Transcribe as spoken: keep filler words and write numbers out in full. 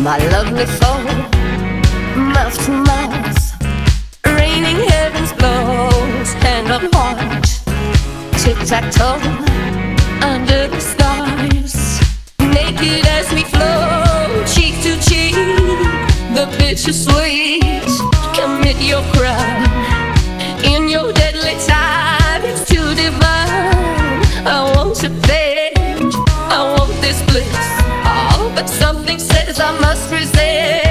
my lovely foe, mouth to mouth, raining heaven's blows, hand on heart, tic-tac-toe, under the stars, naked as we flow, cheek to cheek, the bittersweet, commit your crime, in your deadly time, it's too divine, I want to bend, I want this bliss, oh, but something says I must resist.